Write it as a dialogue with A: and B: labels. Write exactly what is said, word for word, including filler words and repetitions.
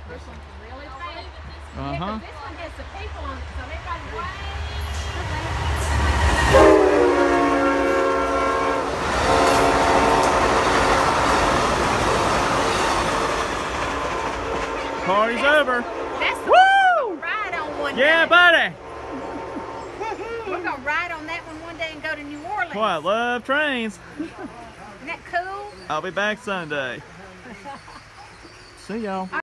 A: This one's really fast.
B: Uh huh.
A: Yeah, this one has the people on it, so everybody's way.
B: Party's over.
A: That's the
B: Woo!
A: one we're gonna ride on one
B: Yeah,
A: day.
B: buddy.
A: We're gonna ride on that one one day and go to New Orleans.
B: Boy, I love trains.
A: Isn't that cool?
B: I'll be back Sunday. See y'all.